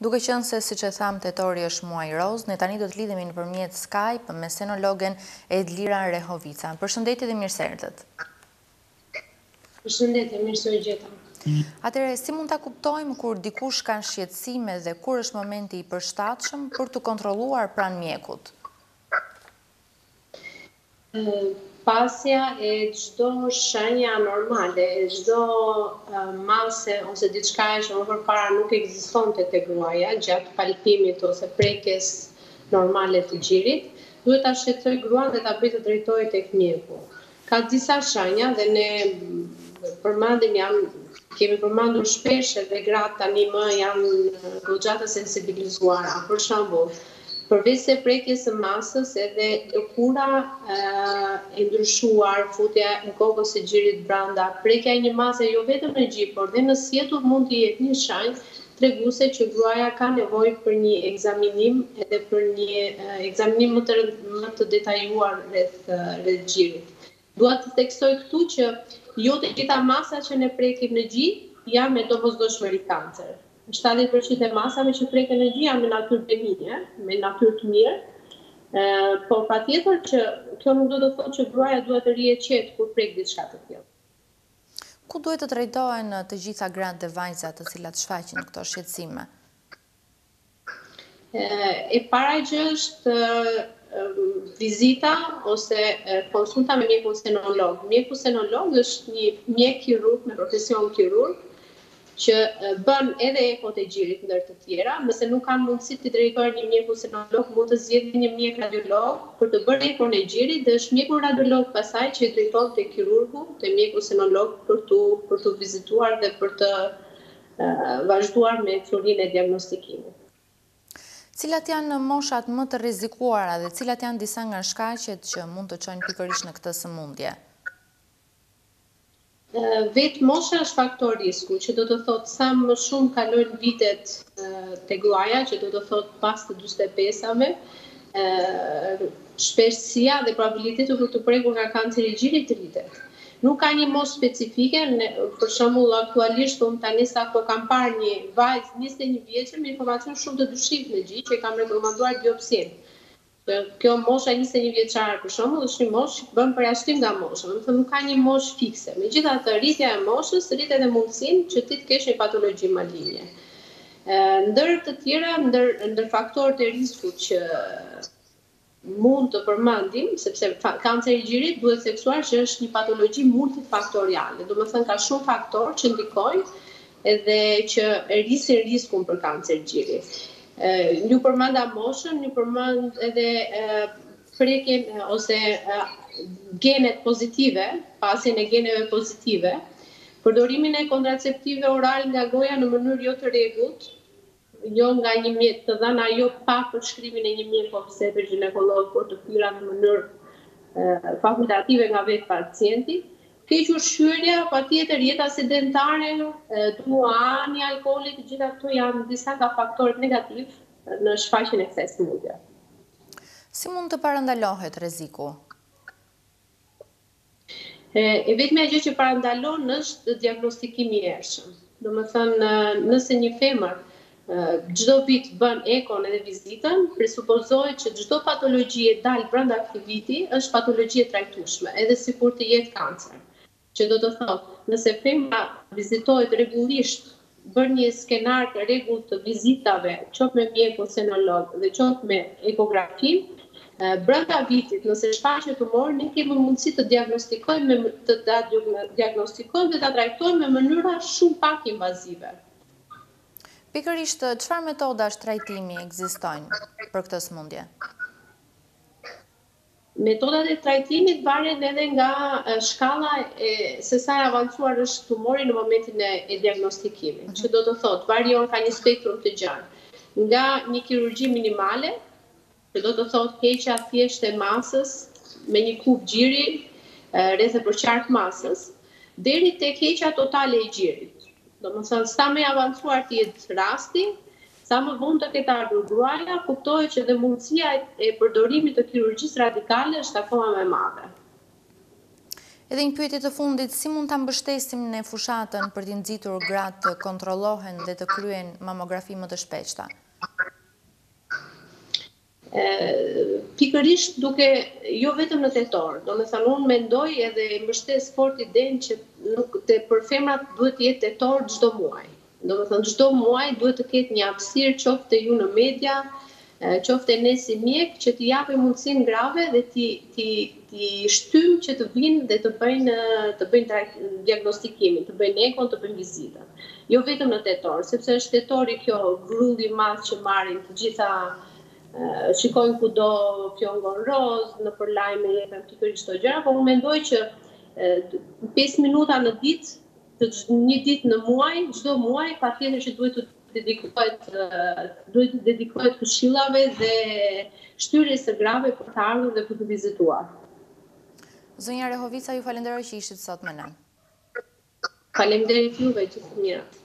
Duke qenë se, siç e tham, tetori është muaj roz, ne tani do të lidhemi nëpërmjet Skype me senologen Edlira Rehovica. Përshëndetje dhe mirëseardhët. Përshëndetje, mirë se u gjeta. Atëherë, si mund ta kuptojmë kur dikush ka shqetësime dhe kur është momenti i përshtatshëm për të kontrolluar pranë mjekut? Pasja e çdo shenja normale, e çdo mase ose diçka që më përpara nuk ekzistonte te gruaja gjatë palpimit ose prekjes normale të gjirit, duhet ta shqetësoj gruan dhe ta bëj të drejtohet tek mjeku. Ka disa shenja dhe ne kemi përmendur shpesh edhe gratë tani më janë goxha të sensibilizuara. Për shembull, përveç se prekjes së masës, edhe lëkura e ndryshuar, futja e kokës së gjirit brenda, prekja e një mase jo vetëm në gjip, por dhe në sietull mund të jetë një shenjë treguese që gruaja ka nevojë për një ekzaminim edhe për një ekzaminim më të detajuar rreth gjirit. Dua të theksoj këtu që jo të gjitha masat që ne prekim në gjip janë me domosdoshmëri kancer. 70% e masave që preken në gjë janë me natyrë benigje, me natyrë të mirë, por patjetër që kjo nuk do të thotë që gruaja duhet të rrihet qetë kur prek diçka të tillë. Ku duhet të drejtohen të gjitha gratë dhe vajzat të cilat shfaqin këto shqetësime? E para gjë është vizita ose konsulta me mjekun senolog. Mjeku senolog është një mjek kirurg me profesion kirurg, që bën edhe ekot e gjirit ndër të tjera, nëse nuk kanë mundësi të drejtojnë një mjeku senolog, mund të zgjedhin një mjek radiolog për të bërë ekon e gjirit dhe është mjeku radiolog pasaj që i drejton te kirurgu, te mjeku senolog për të vizituar dhe për të vazhduar me florin e diagnostikimit. Cilat janë moshat më të rrezikuara dhe cilat janë disa nga shkaqet që mund të çojnë pikërisht në këtë sëmundje? Vetë mosha është faktor risku, që do të thotë sa më shumë kalojnë vitet te gruaja, që do të thotë pas të 45-ave, shpeshësia dhe probabiliteti për të prekur nga kanceri i gjirit rritet. Nuk ka një moshë specifike, për shembull aktualisht unë tani sapo kam parë një vajzë 21 vjeçe me informacion shumë të dyshimshëm në gjë që kam rekomanduar biopsinë. Kjo mosha 21 vjeçare për shembull është një moshë që bën përjashtim nga mosha, do të thonë nuk ka një moshë fikse. Megjithatë, rritja e moshës rrit edhe mundësinë që ti të kesh një patologji maligne. Ndër të tjera, ndër faktorët e riskut që mund të përmendim, sepse kanceri i gjirit duhet theksuar që është një patologji multifaktoriale, do të thënë ka shumë faktorë që ndikojnë edhe që rrisin riskun për kancer gjiri. Ju përmenda moshën, ju përmend edhe prekjen ose genet pozitive, pasjen e geneve pozitive, përdorimin e kontraceptive oral nga goja në mënyrë jo të rregullt, jo nga një mjek të dhëna jo pa përshkrimin e një mjek ose të ginekolog, por të hyrë në mënyrë fakultative nga vetë pacienti. Keq ushqyerja, patjetër jeta sedentare, duani, alkooli, të gjitha këto janë disa nga faktorët negativ në shfaqjen e kësaj sëmundje. Si mund të parandalohet rreziku? E vetmja gjë që parandalon është diagnostikimi i errshëm. Domethënë, nëse një femër çdo vit bën ekon edhe vizitën, presupozohet që çdo patologji e dalë brenda këtij viti është patologji e trajtueshme, edhe sikur të jetë kancer. Që do të thotë, nëse femra vizitohet rregullisht, bën një skenar të rregullt të vizitave, qoftë me mjekun senolog dhe qoftë me ekografin, brenda vitit, nëse shfaqet tumor, ne kemi mundësi të diagnostikojmë dhe ta trajtojmë me mënyra shumë pak invazive. Pikërisht, çfarë metodash trajtimi ekzistojnë për këtë sëmundje? Metodat e trajtimit varen edhe nga shkalla se sa e avancuar është tumori në momentin e diagnostikimit, që do të thotë varion ka një spektrum të gjatë, nga një kirurgji minimale, që do të thotë heqja thjesht e masës me një kub gjiri rreth e përqark masës, deri tek heqja totale e gjirit. Domethënë, sa më i avancuar të jetë rasti, sa më vonë të ketë ardhur gruaja, kuptohet që dhe mundësia e përdorimit të kirurgjisë radikale është akoma më e madhe. Edhe një pyetje të fundit, si mund ta mbështesim në fushatën për t'i nxitur gratë të kontrollohen dhe të kryen mamografi më të shpejta? Pikërisht duke, jo vetëm në tetor, domethënë unë mendoj edhe mbështes fort idenë që për femrat duhet të jetë tetor çdo muaj. Domethënë çdo muaj duhet të ketë një hapësirë qoftë ju në media, qoftë ne si mjek që t'i japim mundësinë grave dhe t'i shtym që të vinë dhe të bëjnë diagnostikimin, të bëjnë ekon, të bëjnë vizitën. Jo vetëm në tetor, sepse është tetori kjo grulli i madh që marrin të gjitha, shikojnë kudo fjongon roz, në përlajme jepen pikërisht këto gjëra, por unë mendoj që 5 minuta në ditë, një ditë në muaj, çdo muaj, patjetër që duhet të dedikohet këshillave dhe shtyrjes së grave për të ardhur dhe për të vizituar. Zonja Rehovica, ju falenderoj që ishit sot me ne. Faleminderit juve, gjithë të mirë.